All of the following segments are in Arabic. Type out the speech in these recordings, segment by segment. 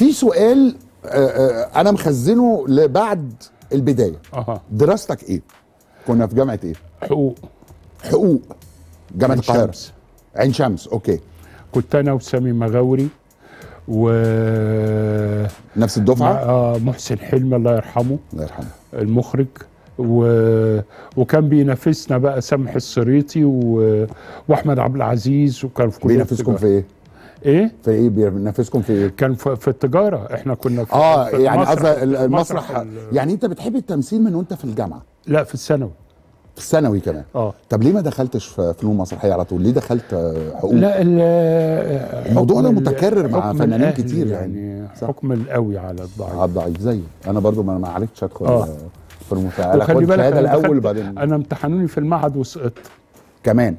في سؤال انا مخزنه لبعد البدايه. دراستك ايه؟ كنا في جامعه ايه؟ حقوق جامعه القاهره. عين شمس. اوكي. كنت انا وسامي مغاوري و نفس الدفعه. محسن حلمي الله يرحمه. الله يرحمه المخرج. وكان بينافسنا بقى سامح السريطي واحمد عبد العزيز، وكان في كليه بينافسكم في ايه؟ ايه؟ في ايه بينافسكم في ايه؟ كان في التجاره. احنا كنا في يعني قصدي المسرح. يعني انت بتحب التمثيل من وانت في الجامعه؟ لا، في الثانوي. في الثانوي كمان؟ طب ليه ما دخلتش في فنون مسرحيه على طول؟ ليه دخلت حقوق؟ لا، الموضوع ده متكرر مع فنانين كتير يعني حكم القوي على الضعيف. على الضعيف زي انا برضو ما عرفتش ادخل في المساعده. خلي بالك الشهاده الاول بعدين انا امتحنوني في المعهد وسقطت كمان.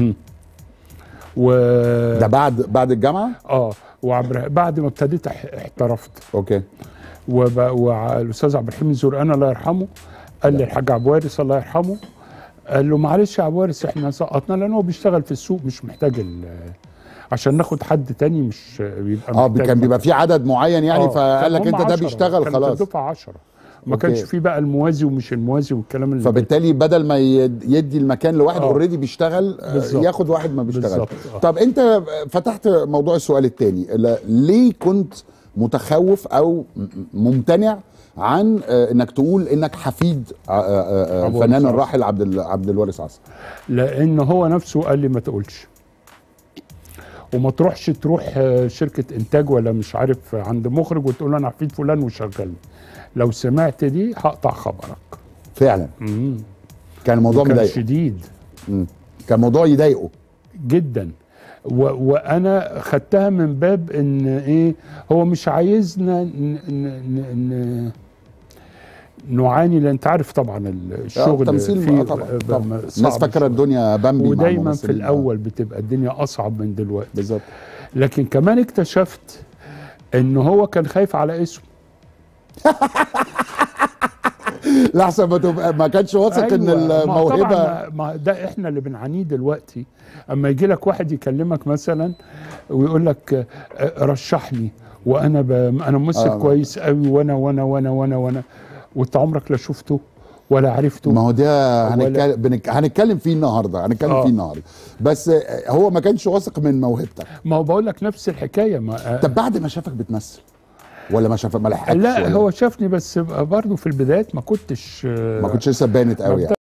ده بعد الجامعه؟ بعد ما ابتديت احترفت. اوكي. والاستاذ عبد الرحيم الزرقاني الله يرحمه قال لي الحاج عبد الوارث الله يرحمه، قال له معلش يا عبد الوارث احنا سقطنا لان هو بيشتغل في السوق، مش محتاج عشان ناخد حد تاني مش بيبقى كان بيبقى في عدد معين يعني. فقال لك انت ده بيشتغل خلاص. كانت الدفعه 10 ما كانش في بقى الموازي ومش الموازي والكلام اللي فبالتالي بدل ما يدي المكان لواحد اوريدي بيشتغل ياخد واحد ما بيشتغلش. طب انت فتحت موضوع السؤال الثاني، ليه كنت متخوف او ممتنع عن انك تقول انك حفيد فنان الراحل عبد الوارث عصر؟ لان هو نفسه قال لي ما تقولش، وما تروح شركه انتاج ولا مش عارف عند مخرج وتقول له انا حفيد فلان وشغلني، لو سمعت دي هقطع خبرك. فعلا. كان الموضوع مضايقه شديد. كان موضوع يضايقه جدا. وانا خدتها من باب ان ايه، هو مش عايزنا نعاني، لان انت عارف طبعا الشغل التمثيل فيه طبعا الناس فاكره الدنيا بامبي، ودايما في الاول بتبقى الدنيا اصعب من دلوقتي. بالظبط. لكن كمان اكتشفت ان هو كان خايف على اسمه. لحسن ما كانش واثق ان الموهبه. ما ده احنا اللي بنعانيه دلوقتي. اما يجي لك واحد يكلمك مثلا ويقول لك رشحني وانا انا ممثل كويس قوي وانا وانا وانا وانا وانا وانت عمرك لا شفته ولا عرفته. ما هو ده هنتكلم فيه النهارده. فيه النهارده. بس هو ما كانش واثق من موهبتك. ما هو بقول لك نفس الحكايه. طب بعد ما شافك بتمثل ولا ما شافك ما لحقش؟ لا، هو شافني بس برضه في البدايات ما كنتش لسه بانت قوي يعني.